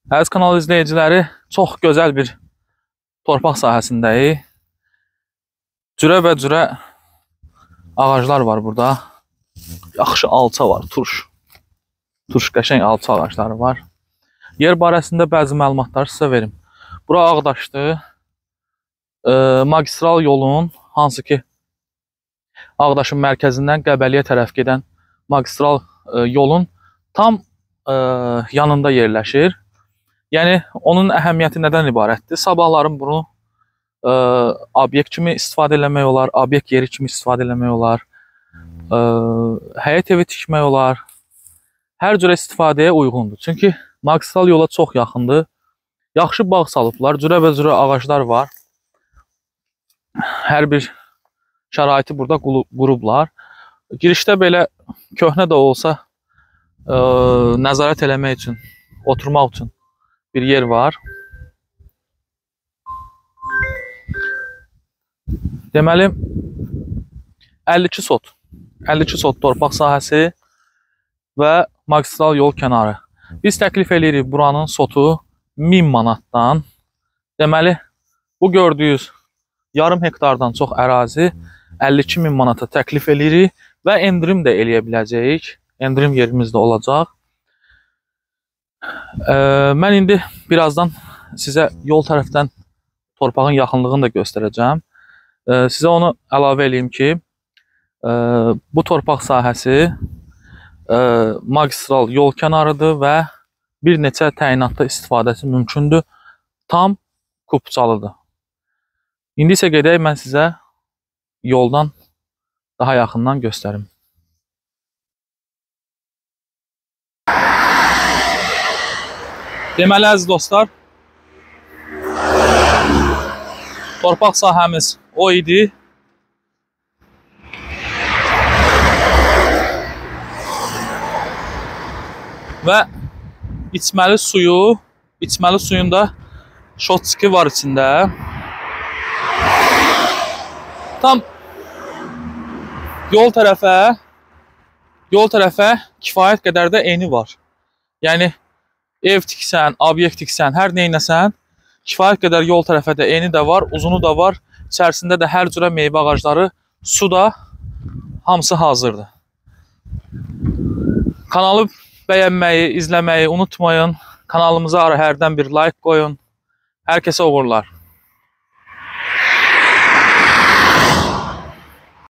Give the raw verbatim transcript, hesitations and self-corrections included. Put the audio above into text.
Əziz kanal izləyiciləri, çox gözəl bir torpaq sahəsindəyik. Cürə və cürə ağaclar var burada. Yaxşı alça var, turş. Turş qəşəng alça ağacları var. Yer barəsində bəzi məlumatları sizə verim. Bura Ağdaşdır. E, magistral yolun, hansı ki Ağdaşın mərkəzindən Qəbəliyə tərəf gedən magistral e, yolun tam e, yanında yerləşir. Yəni, onun əhəmiyyəti nədən ibarətdir? Sabahların bunu e, obyekt kimi istifadə eləmək olar, obyekt yeri kimi istifadə eləmək olar, e, həyət evi tikmək olar. Hər cürə istifadəyə uyğundur. Çünki magistral yola çox yaxındır. Yaxşı bağ salıblar, cürə və cürə ağaclar var. Hər bir şəraiti burada qurublar. Girişdə belə köhnə də olsa e, nəzarət eləmək üçün, oturmaq üçün bir yer var. Deməli, əlli iki sot. əlli iki sot torpaq sahəsi və magistral yol kənarı. Biz təklif edirik buranın sotu min manatdan. Deməli, bu gördüyünüz yarım hektardan çox ərazi əlli iki min manata təklif edirik və endirim də eləyə biləcəyik. Endirim yerimiz də olacaq. Ee, mən indi birazdan sizə yol tərəfdən torpağın yaxınlığını da göstərəcəm. Ee, sizə onu əlavə edeyim ki, e, bu torpaq sahəsi e, magistral yol kənarıdır və bir neçə təyinatda istifadəsi mümkündür. Tam kupçalıdır. İndi isə gedək, mən sizə yoldan daha yaxından göstərim. Deməli, əziz dostlar, torpaq sahəmiz o idi. Və içməli suyu, içməli suyun da şotçiki var içində. Tam yol tərəfə, yol tərəfə kifayət qədər də eni var. Yəni, ev tiksən, obyekt tiksən, hər neynəsən, kifayət qədər yol tərəfə də eni də var, uzunu da var. İçərisində də hər cürə meyvə ağacları, su da hamısı hazırdır. Kanalı bəyənməyi, izləməyi unutmayın. Kanalımıza hərdən bir like qoyun. Hər kəsə uğurlar.